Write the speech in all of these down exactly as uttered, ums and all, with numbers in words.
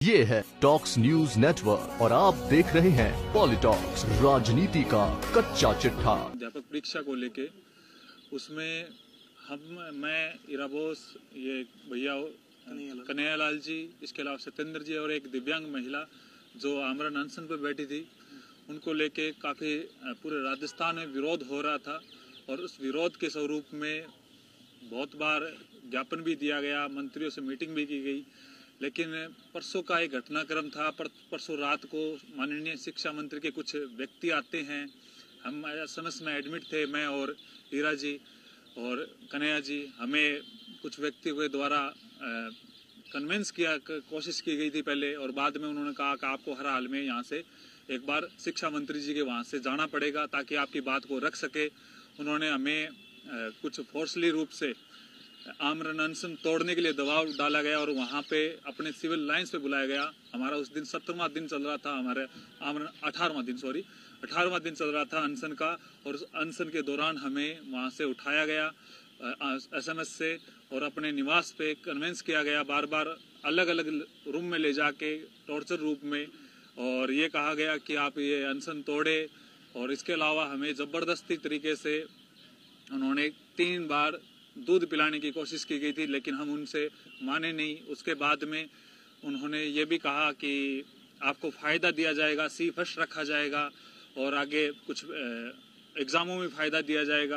ये है talks news network और आप देख रहे हैं पॉलिटॉक्स, राजनीति का कच्चा चिट्ठा। अध्यापक परीक्षा को लेके उसमें हम मैं इरा बोस, ये भैया कन्हैयालाल जी, इसके अलावा सत्येंद्र जी और एक दिव्यांग महिला जो आमरण अनशन पर बैठी थी, उनको लेके काफ़ी पूरे राजस्थान में विरोध हो रहा था। और उस विरोध के स्वरूप में बहुत बार ज्ञापन भी दिया गया, मंत्रियों से मीटिंग भी की गई। लेकिन परसों का एक घटनाक्रम था। पर, परसों रात को माननीय शिक्षा मंत्री के कुछ व्यक्ति आते हैं। हम एसएमएस में एडमिट थे, मैं और हीरा जी और कन्हैया जी। हमें कुछ व्यक्तियों के द्वारा कन्विंस किया कोशिश की गई थी पहले, और बाद में उन्होंने कहा कि आपको हर हाल में यहाँ से एक बार शिक्षा मंत्री जी के वहाँ से जाना पड़ेगा ताकि आपकी बात को रख सके। उन्होंने हमें कुछ फोर्सली रूप से आमरण अनशन तोड़ने के लिए दबाव डाला गया और वहाँ पे अपने सिविल लाइंस पे बुलाया गया। हमारा उस दिन सत्रहवां दिन चल रहा था, हमारे आमरण अठारहवां दिन सॉरी अठारहवां दिन चल रहा था अनशन का। और उस अनशन के दौरान हमें वहाँ से उठाया गया एसएमएस से और अपने निवास पे कन्वेंस किया गया, बार बार अलग अलग रूम में ले जाके टॉर्चर रूप में, और ये कहा गया कि आप ये अनशन तोड़े। और इसके अलावा हमें ज़बरदस्ती तरीके से उन्होंने तीन बार दूध पिलाने की कोशिश की गई थी, लेकिन हम उनसे माने नहीं। उसके बाद में उन्होंने ये भी कहा कि आपको फ़ायदा दिया जाएगा, सी फर्स्ट रखा जाएगा और आगे कुछ एग्ज़ामों में फ़ायदा दिया जाएगा।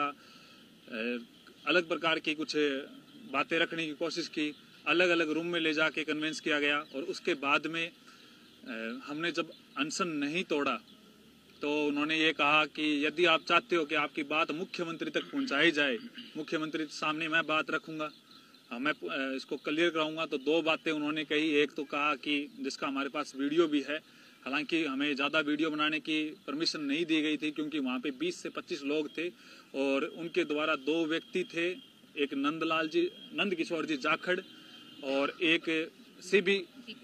अलग प्रकार की कुछ बातें रखने की कोशिश की, अलग अलग रूम में ले जाके कन्विंस किया गया। और उसके बाद में हमने जब अनशन नहीं तोड़ा तो उन्होंने ये कहा कि यदि आप चाहते हो कि आपकी बात मुख्यमंत्री तक पहुंचाई जाए, मुख्यमंत्री के सामने मैं बात रखूंगा, मैं इसको क्लियर कराऊंगा। तो दो बातें उन्होंने कही। एक तो कहा कि जिसका हमारे पास वीडियो भी है, हालांकि हमें ज़्यादा वीडियो बनाने की परमिशन नहीं दी गई थी क्योंकि वहाँ पे बीस से पच्चीस लोग थे और उनके द्वारा दो व्यक्ति थे, एक नंदलाल जी नंद किशोर जी जाखड़ और एक सीबी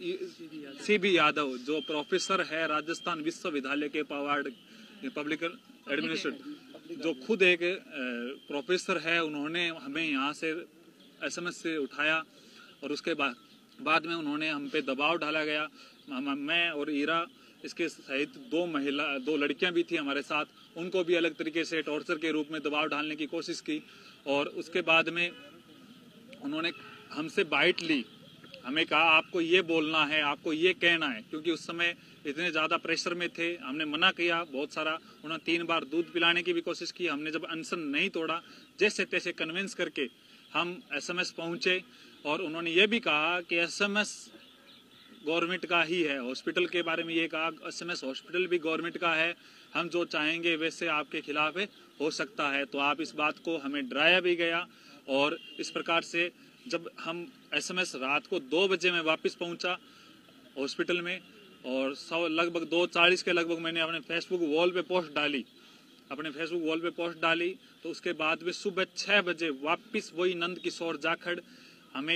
सीबी यादव जो प्रोफेसर है राजस्थान विश्वविद्यालय के पवाड़ पब्लिक एडमिनिस्ट्रेशन, जो खुद एक प्रोफेसर है। उन्होंने हमें यहाँ से एसएमएस से उठाया और उसके बाद बाद में उन्होंने हम पे दबाव डाला गया। मैं और ईरा, इसके सहित दो महिला दो लड़कियां भी थी हमारे साथ, उनको भी अलग तरीके से टॉर्चर के रूप में दबाव डालने की कोशिश की। और उसके बाद में उन्होंने हमसे बाइट ली, हमें कहा आपको ये बोलना है, आपको ये कहना है, क्योंकि उस समय इतने ज़्यादा प्रेशर में थे। हमने मना किया बहुत सारा, उन्होंने तीन बार दूध पिलाने की भी कोशिश की। हमने जब अनशन नहीं तोड़ा, जैसे तैसे कन्विंस करके हम एसएमएस पहुंचे। और उन्होंने ये भी कहा कि एसएमएस गवर्नमेंट का ही है, हॉस्पिटल के बारे में ये कहा एसएमएस हॉस्पिटल भी गवर्नमेंट का है, हम जो चाहेंगे वैसे आपके खिलाफ हो सकता है। तो आप इस बात को हमें डराया भी गया। और इस प्रकार से जब हम एसएमएस रात को दो बजे में वापस पहुंचा हॉस्पिटल में और सौ लगभग दो चालीस के लगभग मैंने अपने फेसबुक वॉल पे पोस्ट डाली अपने फेसबुक वॉल पे पोस्ट डाली तो उसके बाद में सुबह छः बजे वापस वही नंद किशोर जाखड़ हमें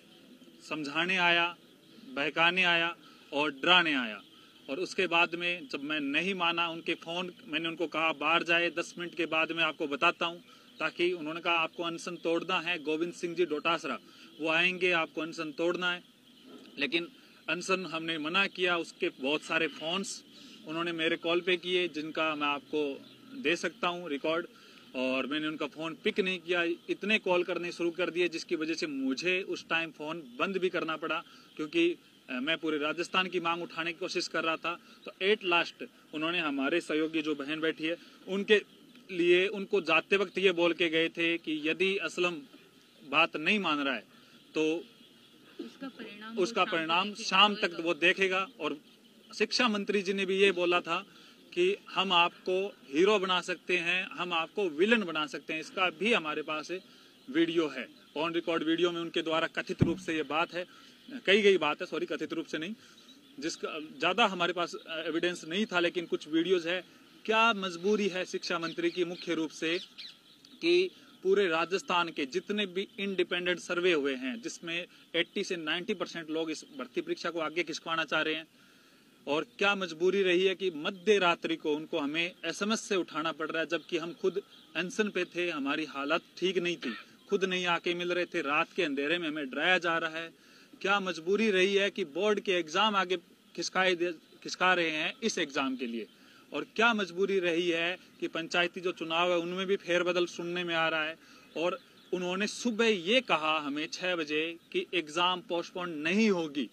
समझाने आया, बहकाने आया और डराने आया। और उसके बाद में जब मैं नहीं माना, उनके फ़ोन मैंने उनको कहा बाहर जाए, दस मिनट के बाद मैं आपको बताता हूँ, ताकि उन्होंने कहा आपको अनशन तोड़ना है, गोविंद सिंह जी डोटासरा वो आएंगे, आपको अनशन तोड़ना है। लेकिन अनशन हमने मना किया। उसके बहुत सारे फ़ोन्स उन्होंने मेरे कॉल पे किए जिनका मैं आपको दे सकता हूँ रिकॉर्ड, और मैंने उनका फ़ोन पिक नहीं किया। इतने कॉल करने शुरू कर दिए जिसकी वजह से मुझे उस टाइम फ़ोन बंद भी करना पड़ा, क्योंकि मैं पूरे राजस्थान की मांग उठाने की कोशिश कर रहा था। तो एट लास्ट उन्होंने हमारे सहयोगी जो बहन बैठी है उनके लिए उनको जाते वक्त ये बोल के गए थे कि यदि असलम बात नहीं मान रहा है तो उसका परिणाम उसका परिणाम शाम तक वो देखेगा। और शिक्षा मंत्री जी ने भी ये बोला था कि हम आपको हीरो बना सकते हैं, हम आपको विलन बना सकते हैं। इसका भी हमारे पास वीडियो है, ऑन रिकॉर्ड वीडियो में उनके द्वारा कथित रूप से ये बात है, कही गई बात है, सॉरी कथित रूप से नहीं, जिसका ज़्यादा हमारे पास एविडेंस नहीं था, लेकिन कुछ वीडियोज है। क्या मजबूरी है शिक्षा मंत्री की मुख्य रूप से कि पूरे राजस्थान के जितने भी इंडिपेंडेंट सर्वे हुए हैं जिसमें अस्सी से नब्बे परसेंट लोग इस भर्ती परीक्षा को आगे खिसकाना चाह रहे हैं, और क्या मजबूरी रही है कि मध्य रात्रि को उनको हमें एसएमएस से उठाना पड़ रहा है, जबकि हम खुद अनशन पे थे, हमारी हालत ठीक नहीं थी, खुद नहीं आके मिल रहे थे, रात के अंधेरे में हमें डराया जा रहा है क्या मजबूरी रही है कि बोर्ड के एग्जाम आगे खिसकाए खिसका रहे हैं इस एग्जाम के लिए, और क्या मजबूरी रही है कि पंचायती जो चुनाव है उनमें भी फेरबदल सुनने में आ रहा है। और उन्होंने सुबह ये कहा हमें छह बजे कि एग्जाम पोस्टपोन नहीं होगी।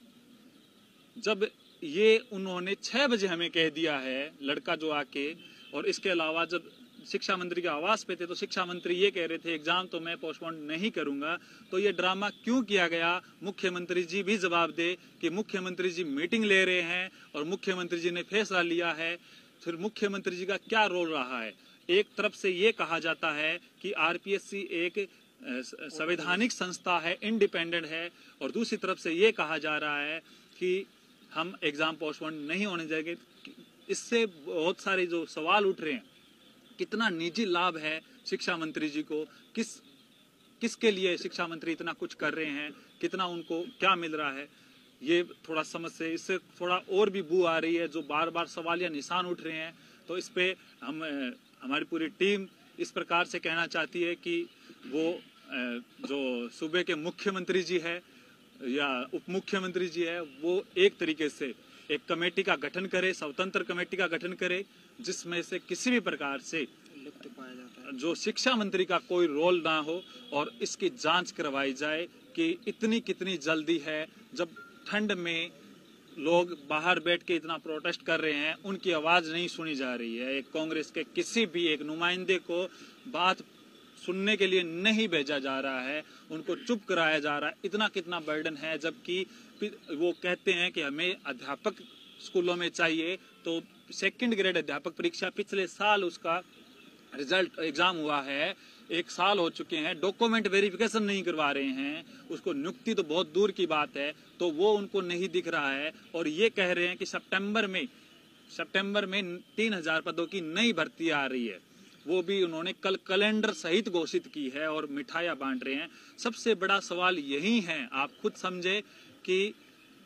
जब ये उन्होंने छह बजे हमें कह दिया है लड़का जो आके, और इसके अलावा जब शिक्षा मंत्री के आवास पे थे तो शिक्षा मंत्री ये कह रहे थे एग्जाम तो मैं पोस्टपोन नहीं करूंगा, तो ये ड्रामा क्यों किया गया? मुख्यमंत्री जी भी जवाब दे कि मुख्यमंत्री जी मीटिंग ले रहे हैं और मुख्यमंत्री जी ने फैसला लिया है। फिर मुख्यमंत्री जी का क्या रोल रहा है? एक तरफ से ये कहा जाता है कि आरपीएससी एक संवैधानिक संस्था है, इंडिपेंडेंट है, और दूसरी तरफ से ये कहा जा रहा है कि हम एग्जाम पोस्टपोन नहीं होने जाएंगे। इससे बहुत सारे जो सवाल उठ रहे हैं, कितना निजी लाभ है शिक्षा मंत्री जी को, किस किसके लिए शिक्षा मंत्री इतना कुछ कर रहे हैं, कितना उनको क्या मिल रहा है, ये थोड़ा समझ से इससे थोड़ा और भी बू आ रही है। जो बार बार सवाल या निशान उठ रहे हैं, तो इस पे हम हमारी पूरी टीम इस प्रकार से कहना चाहती है कि वो जो सूबे के मुख्यमंत्री जी है या उप मुख्यमंत्री जी है, वो एक तरीके से एक कमेटी का गठन करे, स्वतंत्र कमेटी का गठन करे, जिसमें से किसी भी प्रकार से लिप्त पाया जाता है जो शिक्षा मंत्री का कोई रोल ना हो, और इसकी जांच करवाई जाए कि इतनी कितनी जल्दी है। जब ठंड में लोग बाहर बैठ के इतना प्रोटेस्ट कर रहे हैं, उनकी आवाज नहीं सुनी जा रही है। एक कांग्रेस के किसी भी एक नुमाइंदे को बात सुनने के लिए नहीं भेजा जा रहा है, उनको चुप कराया जा रहा है। इतना कितना बर्डन है, जबकि वो कहते हैं कि हमें अध्यापक स्कूलों में चाहिए। तो सेकंड ग्रेड अध्यापक परीक्षा पिछले साल उसका रिजल्ट एग्जाम हुआ है, एक साल हो चुके हैं, डॉक्यूमेंट वेरिफिकेशन नहीं करवा रहे हैं, उसको नियुक्ति तो बहुत दूर की बात है, तो वो उनको नहीं दिख रहा है। और ये कह रहे हैं कि सितंबर में सितंबर में तीन हजार पदों की नई भर्ती आ रही है, वो भी उन्होंने कल कैलेंडर सहित घोषित की है और मिठाइयां बांट रहे हैं। सबसे बड़ा सवाल यही है, आप खुद समझे कि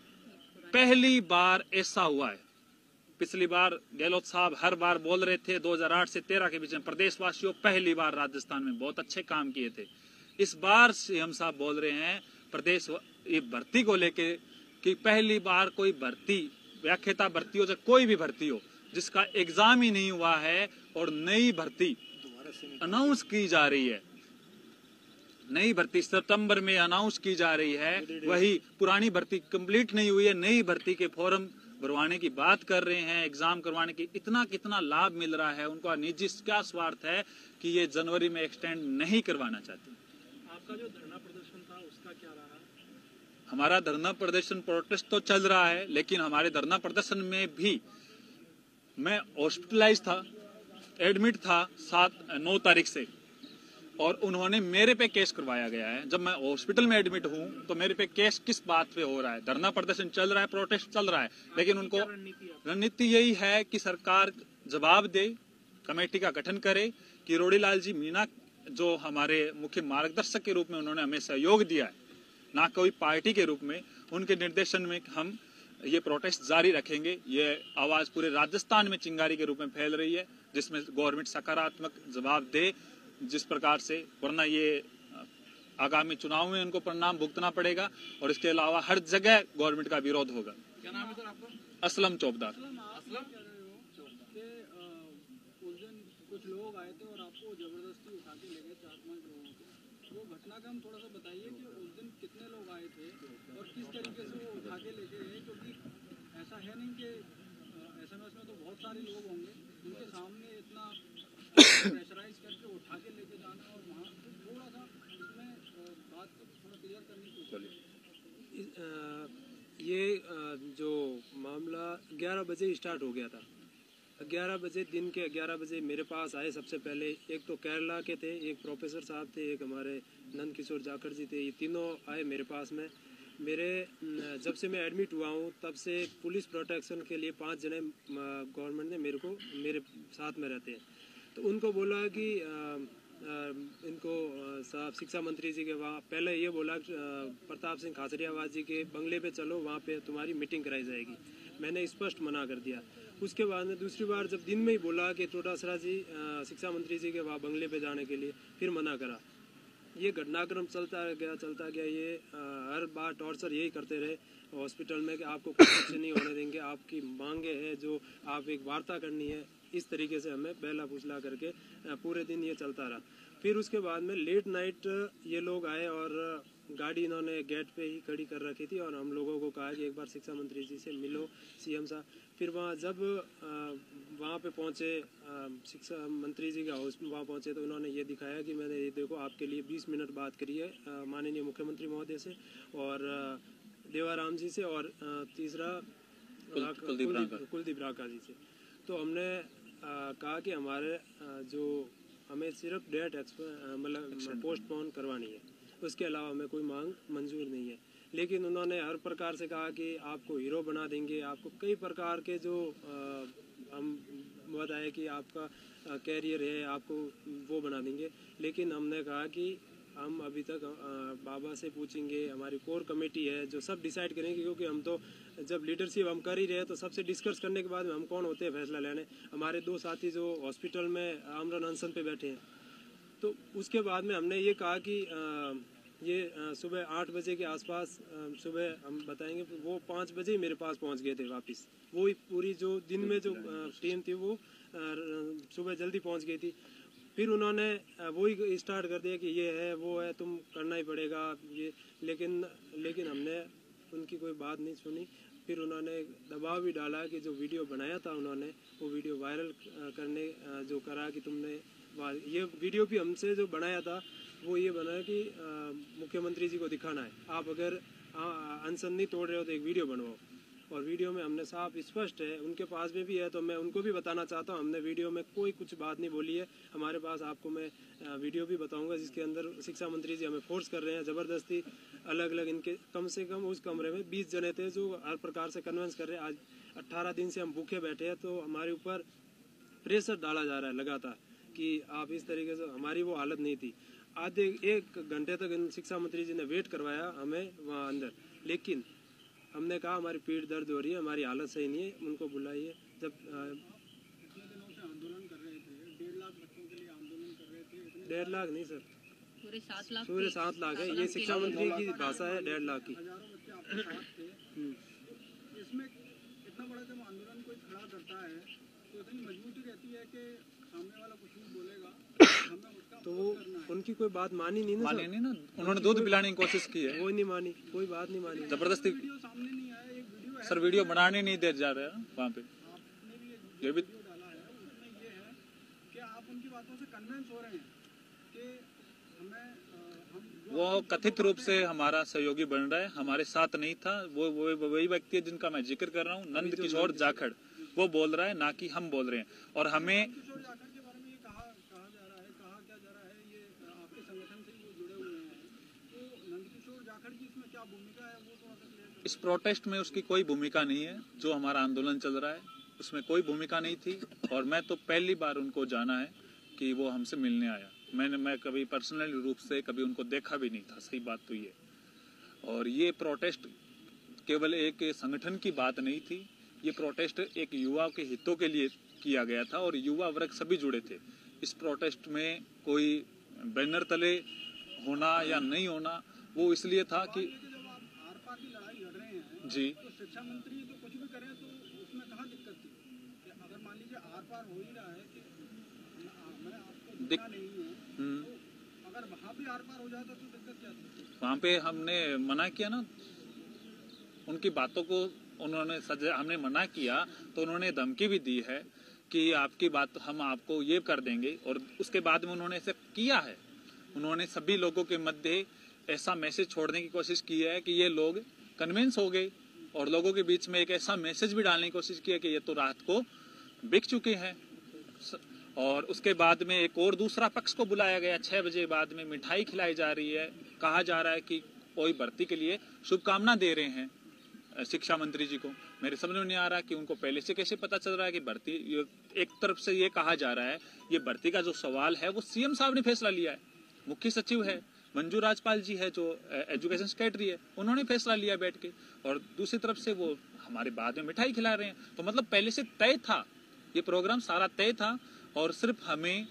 पहली बार ऐसा हुआ है। पिछली बार गहलोत साहब हर बार बोल रहे थे दो हज़ार आठ से तेरह के बीच में प्रदेशवासियों पहली बार राजस्थान में बहुत अच्छे काम किए थे। इस बार सीएम साहब बोल रहे हैं प्रदेश ये भर्ती को लेके कि पहली बार कोई भर्ती, व्याख्याता भर्ती हो चाहे कोई भी भर्ती हो, जिसका एग्जाम ही नहीं हुआ है और नई भर्ती अनाउंस की जा रही है। नई भर्ती सितंबर में अनाउंस की जा रही है, वही पुरानी भर्ती कंप्लीट नहीं हुई है, नई भर्ती के फॉर्म भरवाने की बात कर रहे हैं, एग्जाम करवाने की। इतना कितना लाभ मिल रहा है उनको, निजी क्या स्वार्थ है कि ये जनवरी में एक्सटेंड नहीं करवाना चाहते। आपका जो धरना प्रदर्शन था उसका क्या रहा? हमारा धरना प्रदर्शन प्रोटेस्ट तो चल रहा है, लेकिन हमारे धरना प्रदर्शन में भी मैं हॉस्पिटलाइज था, एडमिट था सात नौ तारीख से, और उन्होंने मेरे पे केस करवाया गया है। जब मैं हॉस्पिटल में एडमिट हूं तो मेरे पे केस किस बात पे हो रहा है? धरना प्रदर्शन चल रहा है, प्रोटेस्ट चल रहा है, लेकिन उनको रणनीति यही है कि सरकार जवाब दे, कमेटी का गठन करे। किरोड़ी लाल जी मीणा जो हमारे मुख्य मार्गदर्शक के रूप में उन्होंने हमें सहयोग दिया है, ना कोई पार्टी के रूप में, उनके निर्देशन में हम ये प्रोटेस्ट जारी रखेंगे। ये आवाज पूरे राजस्थान में चिंगारी के रूप में फैल रही है, जिसमें गवर्नमेंट सकारात्मक जवाब दे, जिस प्रकार से, वरना ये आगामी चुनाव में उनको परिणाम भुगतना पड़ेगा। और इसके अलावा हर जगह गवर्नमेंट का विरोध होगा। क्या नाम है सर आपका? असलम चौबदार। उस दिन कुछ लोग आए थे और आपको जबरदस्ती उठा के ले गए, चार पांच लोगों को, वो घटना का हम थोड़ा सा बताइए कि उस दिन कितने लोग आए थे और किस तरीके से वो उठा के ले गए? क्योंकि ऐसा है नहीं कि एसएमएस में तो बहुत सारे लोग होंगे, उनके सामने इतना प्रेशराइज करके उठा के लेके जाना, और वहाँ थोड़ा सा इसमें बात को थोड़ा क्लियर करने की कोशिश। ये जो मामला ग्यारह बजे स्टार्ट हो गया था। ग्यारह बजे, दिन के ग्यारह बजे मेरे पास आए सबसे पहले, एक तो केरला के थे, एक प्रोफेसर साहब थे, एक हमारे नंद किशोर जाखड़ जी थे। ये तीनों आए मेरे पास में। मेरे जब से मैं एडमिट हुआ हूँ तब से पुलिस प्रोटेक्शन के लिए पाँच जने गवर्नमेंट ने मेरे को मेरे साथ में रहते हैं। तो उनको बोला कि आ, आ, इनको साहब शिक्षा मंत्री जी के वहाँ पहले ये बोला प्रताप सिंह खाचरियावास जी के बंगले पे चलो, वहाँ पे तुम्हारी मीटिंग कराई जाएगी। मैंने स्पष्ट मना कर दिया। उसके बाद में दूसरी बार जब दिन में ही बोला कि चौटासरा जी शिक्षा मंत्री जी के वहाँ बंगले पे जाने के लिए, फिर मना करा। ये घटनाक्रम चलता गया चलता गया ये आ, हर बार टॉर्चर यही करते रहे हॉस्पिटल में कि आपको कुछ अच्छे नहीं होने देंगे, आपकी मांगे हैं जो आप एक वार्ता करनी है, इस तरीके से हमें बहला फुसला करके पूरे दिन ये चलता रहा। फिर उसके बाद में लेट नाइट ये लोग आए और गाड़ी इन्होंने गेट पे ही खड़ी कर रखी थी और हम लोगों को कहा कि एक बार शिक्षा मंत्री जी से मिलो, सीएम साहब। फिर वहाँ जब वहाँ पे पहुँचे शिक्षा मंत्री जी का हाउस वहाँ पहुँचे तो उन्होंने ये दिखाया कि मैंने ये देखो आपके लिए बीस मिनट बात करी है माननीय मुख्यमंत्री महोदय से और देवाराम जी से और तीसरा कुलदीप राका जी से। तो हमने कहा कि हमारे जो हमें सिर्फ डेट मतलब पोस्टपोन करवानी है, उसके अलावा हमें कोई मांग मंजूर नहीं है। लेकिन उन्होंने हर प्रकार से कहा कि आपको हीरो बना देंगे, आपको कई प्रकार के जो आ, हम बताए कि आपका कैरियर है आपको वो बना देंगे। लेकिन हमने कहा कि हम अभी तक बाबा से पूछेंगे, हमारी कोर कमेटी है जो सब डिसाइड करेंगे, क्योंकि हम तो जब लीडरशिप हम कर ही रहे हैं तो सबसे डिस्कस करने के बाद में हम कौन होते हैं फैसला लेने। हमारे दो साथी जो हॉस्पिटल में आमरण अनशन पे बैठे हैं, तो उसके बाद में हमने ये कहा कि ये सुबह आठ बजे के आसपास सुबह हम बताएंगे, वो पाँच बजे ही मेरे पास पहुंच गए थे वापस। वो पूरी जो दिन में जो टीम थी वो सुबह जल्दी पहुंच गई थी। फिर उन्होंने वही स्टार्ट कर दिया कि ये है वो है तुम करना ही पड़ेगा ये। लेकिन लेकिन हमने उनकी कोई बात नहीं सुनी। फिर उन्होंने दबाव भी डाला कि जो वीडियो बनाया था उन्होंने वो वीडियो वायरल करने जो करा कि तुमने ये वीडियो भी हमसे जो बनाया था वो ये बना कि मुख्यमंत्री जी को दिखाना है, आप अगर अनशन नहीं तोड़ रहे हो तो एक वीडियो बनवाओ। और वीडियो में हमने साफ स्पष्ट है, उनके पास में भी है तो मैं उनको भी बताना चाहता हूँ, हमने वीडियो में कोई कुछ बात नहीं बोली है। हमारे पास आपको मैं वीडियो भी बताऊंगा जिसके अंदर शिक्षा मंत्री जी हमें फोर्स कर रहे हैं ज़बरदस्ती, अलग अलग इनके कम से कम उस कमरे में बीस जने थे जो हर प्रकार से कन्विंस कर रहे हैं। आज अट्ठारह दिन से हम भूखे बैठे हैं तो हमारे ऊपर प्रेशर डाला जा रहा है लगातार कि आप इस तरीके से, हमारी वो हालत नहीं थी। आधे एक घंटे तक शिक्षा मंत्री जी ने वेट करवाया हमें वहाँ अंदर, लेकिन हमने कहा हमारी पीठ दर्द हो रही है, हमारी हालत सही नहीं है, उनको बुलाइए। जब कितने दिनों से आंदोलन कर रहे थे, डेढ़ लाख बच्चों के लिए आंदोलन कर रहे थे। डेढ़ लाख नहीं सर, पूरे सात लाख पूरे सात लाख है, ये शिक्षा मंत्री की भाषा है डेढ़ लाख की। हजारों बच्चे आपके साथ थे, इसमें इतना बड़ा जब आंदोलन कोई खड़ा करता है तो इतनी मजबूती रहती है कि सामने वाला कुछ नहीं बोलेगा, हमें उसका तो वो उनकी कोई बात मानी नहीं ना, मानी नहीं ना, उन्होंने दूध पिलाने की कोशिश की है, वो नहीं मानी, कोई बात नहीं मानी, जबरदस्ती। वीडियो सामने नहीं आया, एक वीडियो सर वीडियो बनाने नहीं दे जा रहे हैं वहाँ पे, आपने भी एक ये भी वीडियो डाला है, उसमें ये है कि आप उनकी बातों से कन्विंस हो रहे हैं कि हमें हम वो कथित रूप से हमारा सहयोगी बन रहा है, हमारे साथ नहीं था। वो वो वही व्यक्ति है जिनका मैं जिक्र कर रहा हूँ, नंद किशोर जाखड़, वो बोल रहा है ना कि हम बोल रहे हैं। और हमें किशोर जाखड़ के बारे में ये कहा कहा जा रहा है, कहा क्या जा रहा है, ये आपके संगठन से वो जुड़े हुए हैं, तो नंद किशोर जाखड़ की इसमें क्या भूमिका है वो थोड़ा सा क्लियर करें। इस प्रोटेस्ट में उसकी कोई भूमिका नहीं है, जो हमारा आंदोलन चल रहा है उसमें कोई भूमिका नहीं थी। और मैं तो पहली बार उनको जाना है कि वो हमसे मिलने आया, मैंने मैं कभी पर्सनल रूप से कभी उनको देखा भी नहीं था, सही बात तो ये। और ये प्रोटेस्ट केवल एक संगठन की बात नहीं थी, ये प्रोटेस्ट एक युवा के हितों के लिए किया गया था और युवा वर्ग सभी जुड़े थे इस प्रोटेस्ट में। कोई बैनर तले होना या नहीं होना वो इसलिए था कि जब आप आर पार की लड़ाई लड़ रहे हैं जी तो शिक्षा मंत्री तो कुछ भी करें तो उसमें कहाँ दिक्कत थी कि अगर मान लीजिए आर पार हो ही रहा है कि मैं आपको दिखना नहीं है, तो अगर वहाँ भी आर पार हो जाता तो दिक्कत क्या थी। वहाँ पे हमने मना किया ना, उनकी बातों को उन्होंने सजा, हमने मना किया तो उन्होंने धमकी भी दी है कि आपकी बात हम आपको ये कर देंगे। और उसके बाद में उन्होंने ऐसा किया है, उन्होंने सभी लोगों के मध्य ऐसा मैसेज छोड़ने की कोशिश की है कि ये लोग कन्विंस हो गए और लोगों के बीच में एक ऐसा मैसेज भी डालने की कोशिश की है कि ये तो रात को बिक चुके हैं। और उसके बाद में एक और दूसरा पक्ष को बुलाया गया, छह बजे बाद में मिठाई खिलाई जा रही है, कहा जा रहा है कि कोई भर्ती के लिए शुभकामना दे रहे हैं शिक्षा मंत्री जी को। मेरे समझ में नहीं आ रहा कि उनको पहले से कैसे पता चल रहा है कि भर्ती, एक तरफ से ये कहा जा रहा है ये भर्ती का जो सवाल है वो सीएम साहब ने फैसला लिया है, मुख्य सचिव है मंजू राजपाल जी है जो एजुकेशन सेक्रेटरी है, उन्होंने फैसला लिया बैठ के। और दूसरी तरफ से वो हमारे बाद में मिठाई खिला रहे हैं, तो मतलब पहले से तय था, ये प्रोग्राम सारा तय था और सिर्फ हमें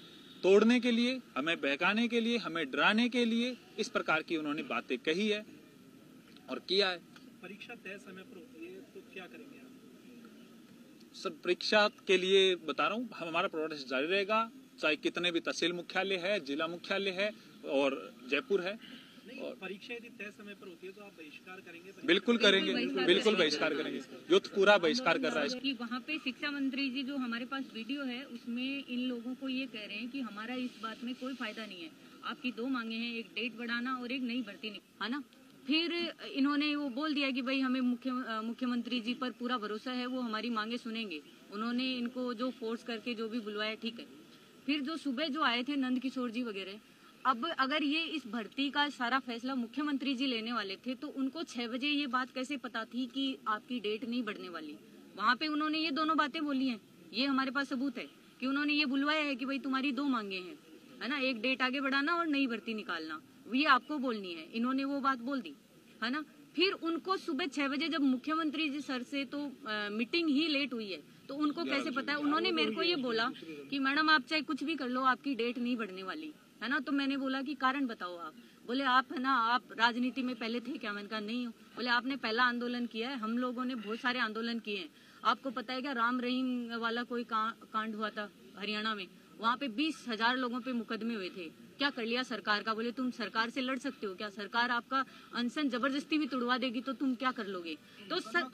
तोड़ने के लिए, हमें बहकाने के लिए, हमें डराने के लिए इस प्रकार की उन्होंने बातें कही है और किया है। परीक्षा तय समय पर होती है तो क्या करेंगे आप? सर परीक्षा के लिए बता रहा हूँ, हमारा प्रोटेस्ट जारी रहेगा, चाहे कितने भी तहसील मुख्यालय है, जिला मुख्यालय है और जयपुर है। और परीक्षा यदि तय समय पर होती है तो आप बहिष्कार करेंगे? बिल्कुल करेंगे, बिल्कुल बहिष्कार करेंगे। युद्ध पूरा बहिष्कार कर रहा है कि वहाँ पे शिक्षा मंत्री जी जो हमारे पास वीडियो है उसमें इन लोगों को ये कह रहे हैं कि हमारा इस बात में कोई फायदा नहीं है, आपकी दो मांगे हैं, एक डेट बढ़ाना और एक नई भर्ती, है ना। फिर इन्होंने वो बोल दिया कि भाई हमें मुख्य मुख्यमंत्री जी पर पूरा भरोसा है, वो हमारी मांगे सुनेंगे। उन्होंने इनको जो फोर्स करके जो भी बुलवाया, ठीक है। फिर जो सुबह जो आए थे नंद किशोर जी वगैरह, अब अगर ये इस भर्ती का सारा फैसला मुख्यमंत्री जी लेने वाले थे तो उनको छह बजे ये बात कैसे पता थी कि आपकी डेट नहीं बढ़ने वाली? वहाँ पे उन्होंने ये दोनों बातें बोली हैं, ये हमारे पास सबूत है कि उन्होंने ये बुलवाया है कि भाई तुम्हारी दो मांगे हैं, है ना, एक डेट आगे बढ़ाना और नई भर्ती निकालना, ये आपको बोलनी है। इन्होंने वो बात बोल दी, है ना। फिर उनको सुबह छह बजे जब मुख्यमंत्री जी सर से तो आ, मीटिंग ही लेट हुई है तो उनको कैसे पता है? उन्होंने मेरे को ये बोला कि मैडम आप चाहे कुछ भी कर लो, आपकी डेट नहीं बढ़ने वाली, है ना। तो मैंने बोला कि कारण बताओ आप। बोले आप, है ना, आप राजनीति में पहले थे क्या? मैंने कहा नहीं हूँ। बोले आपने पहला आंदोलन किया है, हम लोगों ने बहुत सारे आंदोलन किए हैं। आपको पता है क्या राम रहीम वाला कोई का, कांड हुआ था हरियाणा में, वहाँ पे बीस हजार लोगों पे मुकदमे हुए थे, क्या कर लिया सरकार का? बोले तुम सरकार से लड़ सकते हो क्या? सरकार आपका अनशन जबरदस्ती भी तुड़वा देगी तो तुम क्या कर लोगे? तो सर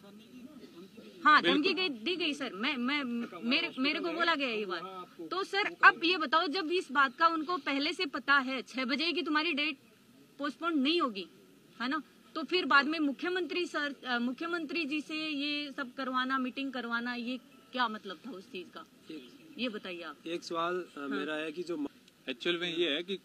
हाँ धमकी दी गई सर, मैं मैं मेरे मेरे को बोला गया ये बात। तो सर अब ये बताओ, जब इस बात का उनको पहले से पता है छह बजे की तुम्हारी डेट पोस्टपोन नहीं होगी, है ना, तो फिर बाद में मुख्यमंत्री सर मुख्यमंत्री जी से ये सब करवाना, मीटिंग करवाना, ये क्या मतलब था उस चीज का? ये बताइए आप। एक सवाल हाँ। मेरा है कि जो एक्चुअल में ये है कि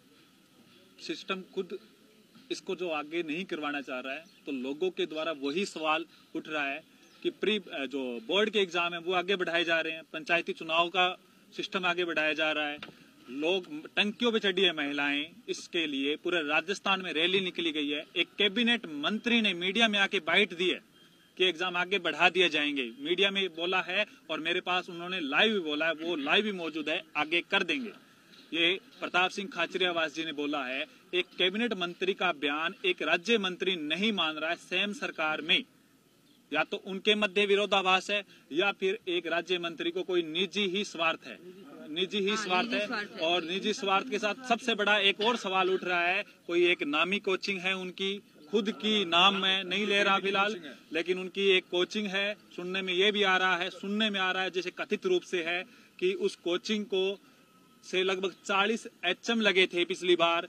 सिस्टम खुद इसको जो आगे नहीं करवाना चाह रहा है, तो लोगों के द्वारा वही सवाल उठ रहा है कि प्री जो बोर्ड के एग्जाम है वो आगे बढ़ाए जा रहे हैं, पंचायती चुनाव का सिस्टम आगे बढ़ाया जा रहा है, लोग टंकियों पे चढ़ी है महिलाएं, इसके लिए पूरे राजस्थान में रैली निकली गई है। एक कैबिनेट मंत्री ने मीडिया में आके बाइट दी है कि एग्जाम आगे बढ़ा दिए जाएंगे, मीडिया में बोला है और मेरे पास उन्होंने लाइव भी बोला है, वो लाइव भी मौजूद है, आगे कर देंगे। ये प्रताप सिंह खाचरियावास जी ने बोला है। एक कैबिनेट मंत्री का बयान एक राज्य मंत्री नहीं मान रहा है, सेम सरकार में या तो उनके मध्य विरोधाभास है या फिर एक राज्य मंत्री को कोई निजी ही स्वार्थ है, निजी ही स्वार्थ है। और निजी स्वार्थ के साथ सबसे बड़ा एक और सवाल उठ रहा है, कोई एक नामी कोचिंग है उनकी, खुद की नाम मैं नहीं ले रहा फिलहाल, लेकिन उनकी एक कोचिंग है, सुनने में ये भी आ रहा है सुनने में आ रहा है जैसे कथित रूप से है कि उस कोचिंग को से लगभग चालीस एचएम लगे थे पिछली बार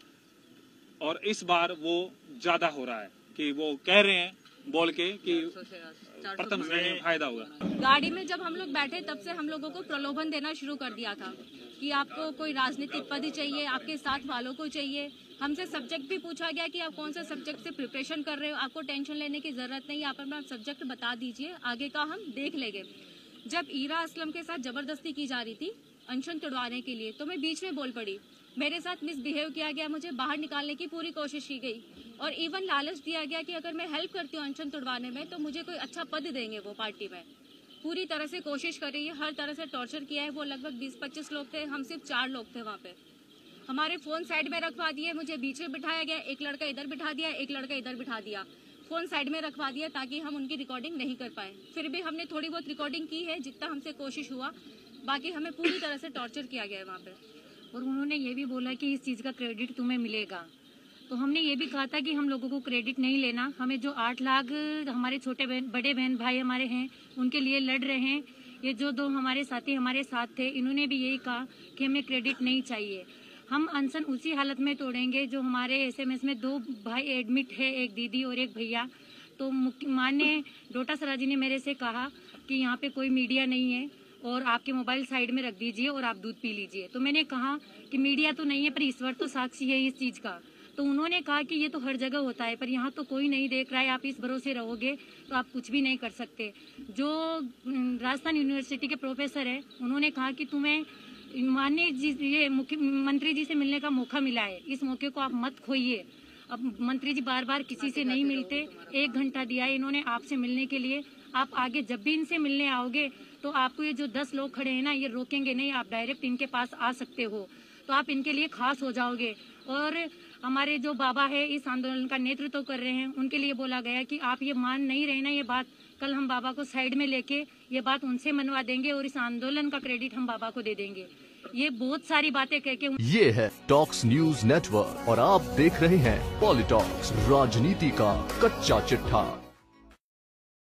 और इस बार वो ज्यादा हो रहा है, कि वो कह रहे हैं बोल के कि प्रथम श्रेणी में फायदा होगा। गाड़ी में जब हम लोग बैठे तब से हम लोगों को प्रलोभन देना शुरू कर दिया था कि आपको कोई राजनीतिक पद चाहिए, आपके साथ वालों को चाहिए। हमसे सब्जेक्ट भी पूछा गया कि आप कौन सा सब्जेक्ट से प्रिपरेशन कर रहे हो, आपको टेंशन लेने की जरूरत नहीं, आप अपना सब्जेक्ट बता दीजिए, आगे का हम देख लेंगे। जब ईरा असलम के साथ जबरदस्ती की जा रही थी अनशन तुड़वाने के लिए, तो मैं बीच में बोल पड़ी, मेरे साथ मिसबिहेव किया गया, मुझे बाहर निकालने की पूरी कोशिश की गई और इवन लालच दिया गया कि अगर मैं हेल्प करती हूँ अनशन तुड़वाने में तो मुझे कोई अच्छा पद देंगे वो पार्टी में। पूरी तरह से कोशिश कर रही है, हर तरह से टॉर्चर किया है। वो लगभग बीस पच्चीस लोग थे, हम सिर्फ चार लोग थे वहाँ पे। हमारे फोन साइड में रखवा दिए, मुझे बीच में बिठाया गया, एक लड़का इधर बिठा दिया, एक लड़का इधर बिठा दिया, फोन साइड में रखवा दिया ताकि हम उनकी रिकॉर्डिंग नहीं कर पाए। फिर भी हमने थोड़ी बहुत रिकॉर्डिंग की है जितना हमसे कोशिश हुआ, बाकी हमें पूरी तरह से टॉर्चर किया गया है वहाँ पे। और उन्होंने ये भी बोला कि इस चीज़ का क्रेडिट तुम्हें मिलेगा, तो हमने ये भी कहा था कि हम लोगों को क्रेडिट नहीं लेना, हमें जो आठ लाख हमारे छोटे बहन बड़े बहन भाई हमारे हैं उनके लिए लड़ रहे हैं, ये जो दो हमारे साथी हमारे साथ थे इन्होंने भी यही कहा कि हमें क्रेडिट नहीं चाहिए। हम अनशन उसी हालत में तोड़ेंगे जो हमारे एसएमएस में दो भाई एडमिट है, एक दीदी और एक भैया। तो माननीय डोटासरा जी ने मेरे से कहा कि यहाँ पे कोई मीडिया नहीं है और आपके मोबाइल साइड में रख दीजिए और आप दूध पी लीजिए। तो मैंने कहा कि मीडिया तो नहीं है पर ईश्वर तो साक्षी है इस चीज़ का। तो उन्होंने कहा कि ये तो हर जगह होता है पर यहाँ तो कोई नहीं देख रहा है, आप इस भरोसे रहोगे तो आप कुछ भी नहीं कर सकते। जो राजस्थान यूनिवर्सिटी के प्रोफेसर है उन्होंने कहा कि तुम्हें माननीय जी ये मुख्यमंत्री जी से मिलने का मौका मिला है, इस मौके को आप मत खोइए। अब मंत्री जी बार बार किसी से नहीं मिलते, एक घंटा दिया है इन्होंने आपसे मिलने के लिए। आप आगे जब भी इनसे मिलने आओगे तो आपको ये जो दस लोग खड़े हैं ना ये रोकेंगे नहीं, आप डायरेक्ट इनके पास आ सकते हो। तो आप इनके लिए खास हो जाओगे। और हमारे जो बाबा है इस आंदोलन का नेतृत्व कर रहे हैं, उनके लिए बोला गया कि आप ये मान नहीं रहे ना ये बात, कल हम बाबा को साइड में लेके ये बात उनसे मनवा देंगे और इस आंदोलन का क्रेडिट हम बाबा को दे देंगे। ये बहुत सारी बातें कह के ये है टॉक्स न्यूज नेटवर्क और आप देख रहे हैं पॉलिटॉक्स, राजनीति का कच्चा चिट्ठा।